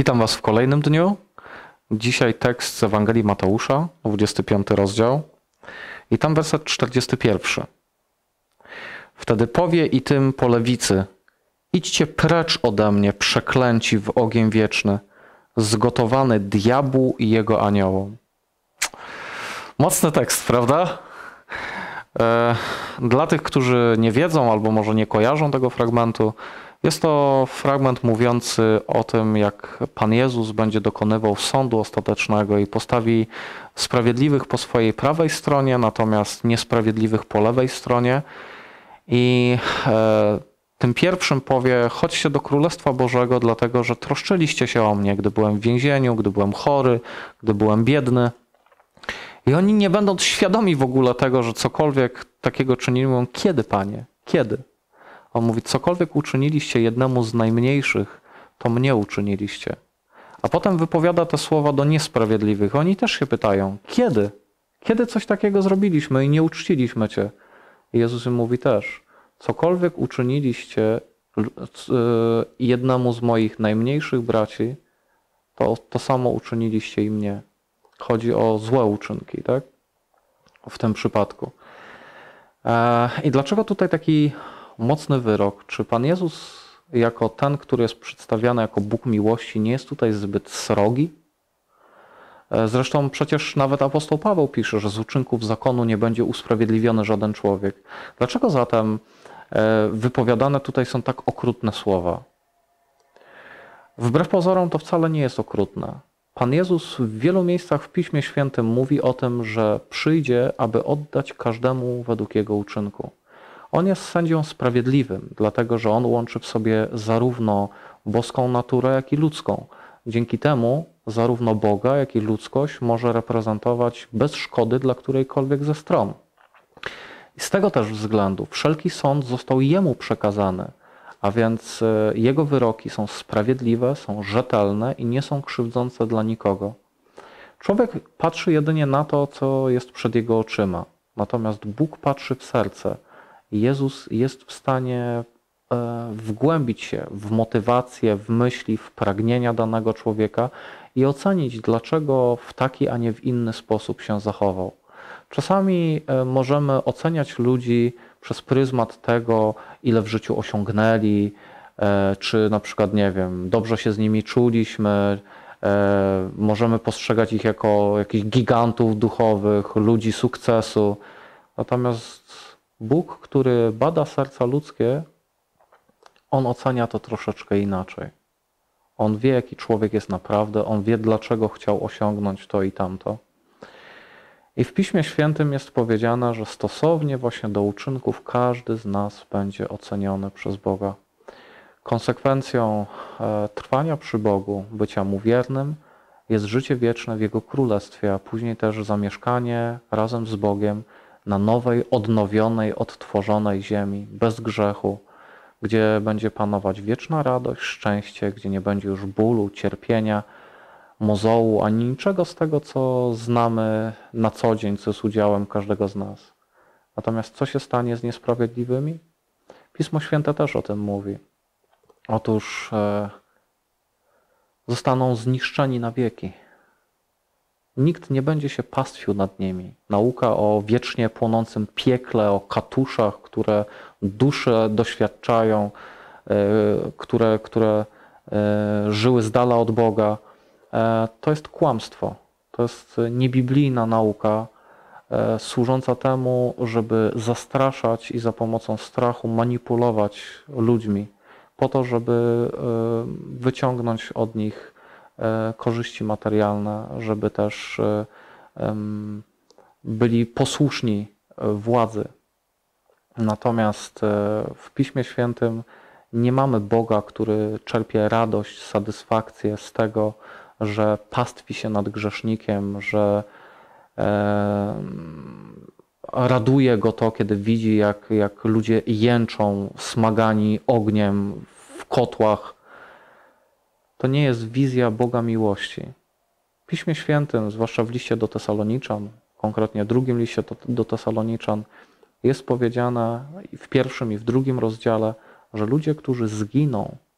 Witam Was w kolejnym dniu. Dzisiaj tekst z Ewangelii Mateusza, 25 rozdział i tam werset 41. Wtedy powie i tym po lewicy: idźcie precz ode mnie, przeklęci, w ogień wieczny, zgotowany diabłu i jego aniołom. Mocny tekst, prawda? Dla tych, którzy nie wiedzą albo może nie kojarzą tego fragmentu, jest to fragment mówiący o tym, jak Pan Jezus będzie dokonywał sądu ostatecznego i postawi sprawiedliwych po swojej prawej stronie, natomiast niesprawiedliwych po lewej stronie. I tym pierwszym powie: chodźcie do Królestwa Bożego, dlatego że troszczyliście się o mnie, gdy byłem w więzieniu, gdy byłem chory, gdy byłem biedny. I oni, nie będąc świadomi w ogóle tego, że cokolwiek takiego czynili, mówią: kiedy, Panie? Kiedy? On mówi: cokolwiek uczyniliście jednemu z najmniejszych, to mnie uczyniliście. A potem wypowiada te słowa do niesprawiedliwych. Oni też się pytają: kiedy? Kiedy coś takiego zrobiliśmy i nie uczciliśmy Cię? I Jezus im mówi też: cokolwiek uczyniliście jednemu z moich najmniejszych braci, to samo uczyniliście i mnie. Chodzi o złe uczynki, tak? W tym przypadku. I dlaczego tutaj taki mocny wyrok? Czy Pan Jezus, jako ten, który jest przedstawiany jako Bóg miłości, nie jest tutaj zbyt srogi? Zresztą przecież nawet apostoł Paweł pisze, że z uczynków zakonu nie będzie usprawiedliwiony żaden człowiek. Dlaczego zatem wypowiadane tutaj są tak okrutne słowa? Wbrew pozorom to wcale nie jest okrutne. Pan Jezus w wielu miejscach w Piśmie Świętym mówi o tym, że przyjdzie, aby oddać każdemu według jego uczynku. On jest sędzią sprawiedliwym, dlatego że on łączy w sobie zarówno boską naturę, jak i ludzką. Dzięki temu zarówno Boga, jak i ludzkość może reprezentować bez szkody dla którejkolwiek ze stron. I z tego też względu wszelki sąd został jemu przekazany, a więc jego wyroki są sprawiedliwe, są rzetelne i nie są krzywdzące dla nikogo. Człowiek patrzy jedynie na to, co jest przed jego oczyma, natomiast Bóg patrzy w serce. Jezus jest w stanie wgłębić się w motywację, w myśli, w pragnienia danego człowieka i ocenić, dlaczego w taki, a nie w inny sposób się zachował. Czasami możemy oceniać ludzi przez pryzmat tego, ile w życiu osiągnęli, czy na przykład, nie wiem, dobrze się z nimi czuliśmy, możemy postrzegać ich jako jakichś gigantów duchowych, ludzi sukcesu. Natomiast Bóg, który bada serca ludzkie, on ocenia to troszeczkę inaczej. On wie, jaki człowiek jest naprawdę, on wie, dlaczego chciał osiągnąć to i tamto. I w Piśmie Świętym jest powiedziane, że stosownie właśnie do uczynków każdy z nas będzie oceniony przez Boga. Konsekwencją trwania przy Bogu, bycia Mu wiernym, jest życie wieczne w Jego Królestwie, a później też zamieszkanie razem z Bogiem na nowej, odnowionej, odtworzonej ziemi, bez grzechu, gdzie będzie panować wieczna radość, szczęście, gdzie nie będzie już bólu, cierpienia, mozołu, ani niczego z tego, co znamy na co dzień, co jest udziałem każdego z nas. Natomiast co się stanie z niesprawiedliwymi? Pismo Święte też o tym mówi. Otóż zostaną zniszczeni na wieki. Nikt nie będzie się pastwił nad nimi. Nauka o wiecznie płonącym piekle, o katuszach, które dusze doświadczają, które żyły z dala od Boga, to jest kłamstwo. To jest niebiblijna nauka, służąca temu, żeby zastraszać i za pomocą strachu manipulować ludźmi, po to, żeby wyciągnąć od nich korzyści materialne, żeby też byli posłuszni władzy. Natomiast w Piśmie Świętym nie mamy Boga, który czerpie radość, satysfakcję z tego, że pastwi się nad grzesznikiem, że raduje go to, kiedy widzi, jak ludzie jęczą, smagani ogniem w kotłach. To nie jest wizja Boga miłości. W Piśmie Świętym, zwłaszcza w liście do Tesaloniczan, konkretnie w drugim liście do Tesaloniczan, jest powiedziane w pierwszym i w drugim rozdziale, że ludzie, którzy zginą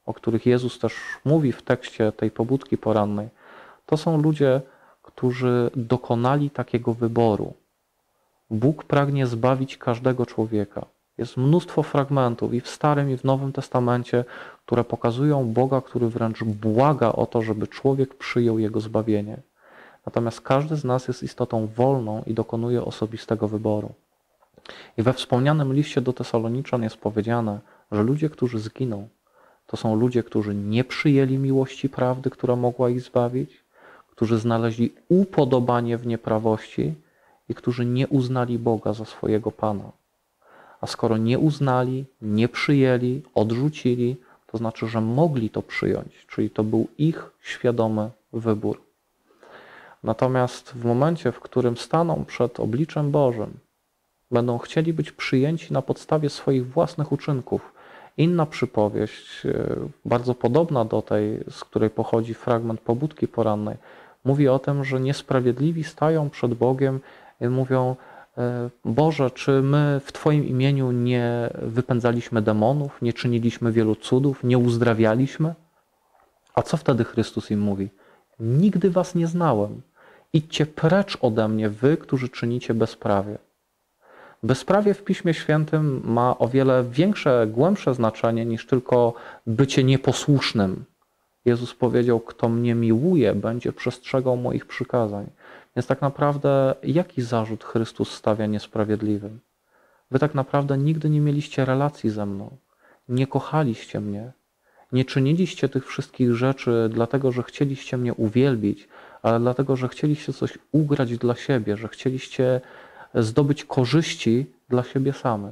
o których Jezus też mówi w tekście tej pobudki porannej, to są ludzie, którzy dokonali takiego wyboru. Bóg pragnie zbawić każdego człowieka. Jest mnóstwo fragmentów i w Starym, i w Nowym Testamencie, które pokazują Boga, który wręcz błaga o to, żeby człowiek przyjął Jego zbawienie. Natomiast każdy z nas jest istotą wolną i dokonuje osobistego wyboru. I we wspomnianym liście do Tesaloniczan jest powiedziane, że ludzie, którzy zginą, to są ludzie, którzy nie przyjęli miłości prawdy, która mogła ich zbawić, którzy znaleźli upodobanie w nieprawości i którzy nie uznali Boga za swojego Pana. A skoro nie uznali, nie przyjęli, odrzucili, to znaczy, że mogli to przyjąć, czyli to był ich świadomy wybór. Natomiast w momencie, w którym staną przed obliczem Bożym, będą chcieli być przyjęci na podstawie swoich własnych uczynków. Inna przypowieść, bardzo podobna do tej, z której pochodzi fragment pobudki porannej, mówi o tym, że niesprawiedliwi stają przed Bogiem i mówią: Boże, czy my w Twoim imieniu nie wypędzaliśmy demonów, nie czyniliśmy wielu cudów, nie uzdrawialiśmy? A co wtedy Chrystus im mówi? Nigdy was nie znałem. Idźcie precz ode mnie, wy, którzy czynicie bezprawie. Bezprawie w Piśmie Świętym ma o wiele większe, głębsze znaczenie niż tylko bycie nieposłusznym. Jezus powiedział: kto mnie miłuje, będzie przestrzegał moich przykazań. Więc tak naprawdę jaki zarzut Chrystus stawia niesprawiedliwym? Wy tak naprawdę nigdy nie mieliście relacji ze mną. Nie kochaliście mnie. Nie czyniliście tych wszystkich rzeczy dlatego, że chcieliście mnie uwielbić, ale dlatego, że chcieliście coś ugrać dla siebie, że chcieliście zdobyć korzyści dla siebie samych.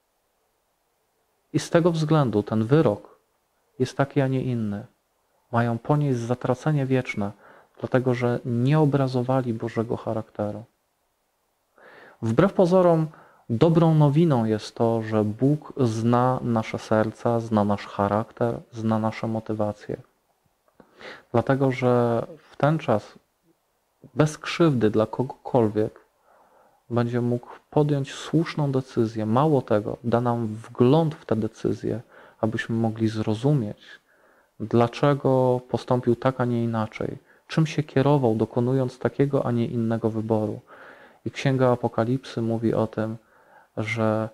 I z tego względu ten wyrok jest taki, a nie inny. Mają ponieść zatracenie wieczne, dlatego że nie obrazowali Bożego charakteru. Wbrew pozorom, dobrą nowiną jest to, że Bóg zna nasze serca, zna nasz charakter, zna nasze motywacje. Dlatego, że w ten czas bez krzywdy dla kogokolwiek będzie mógł podjąć słuszną decyzję. Mało tego, da nam wgląd w tę decyzję, abyśmy mogli zrozumieć, dlaczego postąpił tak, a nie inaczej, czym się kierował, dokonując takiego, a nie innego wyboru. I Księga Apokalipsy mówi o tym, że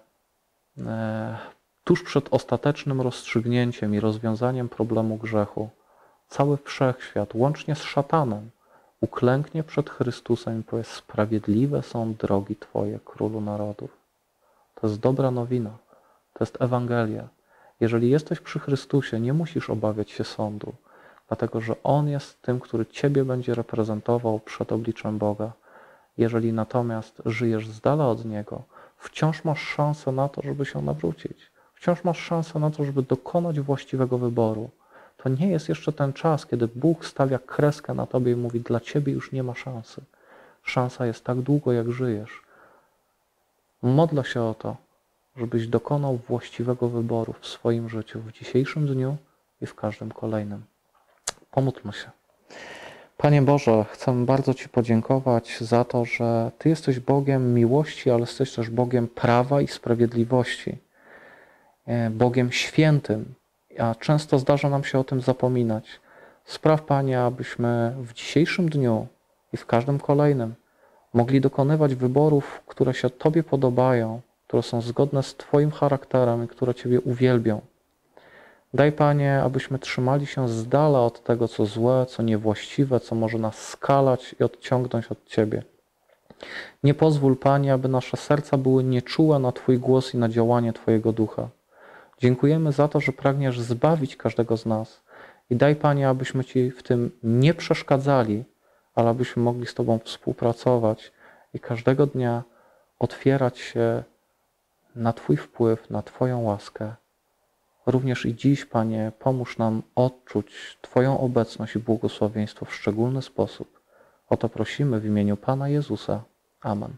tuż przed ostatecznym rozstrzygnięciem i rozwiązaniem problemu grzechu cały wszechświat, łącznie z szatanem, uklęknie przed Chrystusem i powie: sprawiedliwe są drogi Twoje, Królu Narodów. To jest dobra nowina, to jest Ewangelia. Jeżeli jesteś przy Chrystusie, nie musisz obawiać się sądu, dlatego że On jest tym, który Ciebie będzie reprezentował przed obliczem Boga. Jeżeli natomiast żyjesz z dala od Niego, wciąż masz szansę na to, żeby się nawrócić. Wciąż masz szansę na to, żeby dokonać właściwego wyboru. To nie jest jeszcze ten czas, kiedy Bóg stawia kreskę na tobie i mówi: dla ciebie już nie ma szansy. Szansa jest tak długo, jak żyjesz. Modlę się o to, żebyś dokonał właściwego wyboru w swoim życiu, w dzisiejszym dniu i w każdym kolejnym. Pomódlmy się. Panie Boże, chcę bardzo Ci podziękować za to, że Ty jesteś Bogiem miłości, ale jesteś też Bogiem prawa i sprawiedliwości. Bogiem świętym, a często zdarza nam się o tym zapominać. Spraw, Panie, abyśmy w dzisiejszym dniu i w każdym kolejnym mogli dokonywać wyborów, które się Tobie podobają, które są zgodne z Twoim charakterem i które Ciebie uwielbią. Daj, Panie, abyśmy trzymali się z dala od tego, co złe, co niewłaściwe, co może nas skalać i odciągnąć od Ciebie. Nie pozwól, Panie, aby nasze serca były nieczułe na Twój głos i na działanie Twojego Ducha. Dziękujemy za to, że pragniesz zbawić każdego z nas. I daj, Panie, abyśmy Ci w tym nie przeszkadzali, ale abyśmy mogli z Tobą współpracować i każdego dnia otwierać się na Twój wpływ, na Twoją łaskę. Również i dziś, Panie, pomóż nam odczuć Twoją obecność i błogosławieństwo w szczególny sposób. O to prosimy w imieniu Pana Jezusa. Amen.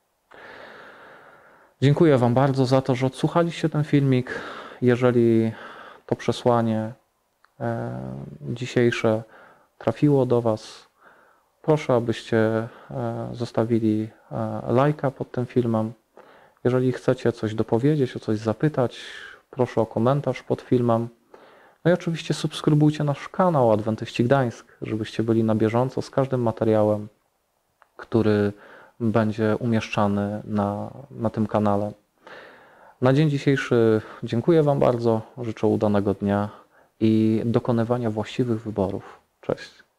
Dziękuję Wam bardzo za to, że odsłuchaliście ten filmik. Jeżeli to przesłanie dzisiejsze trafiło do Was, proszę, abyście zostawili lajka pod tym filmem. Jeżeli chcecie coś dopowiedzieć, o coś zapytać, proszę o komentarz pod filmem. No i oczywiście subskrybujcie nasz kanał Adwentyści Gdańsk, żebyście byli na bieżąco z każdym materiałem, który będzie umieszczany na tym kanale. Na dzień dzisiejszy dziękuję Wam bardzo, życzę udanego dnia i dokonywania właściwych wyborów. Cześć.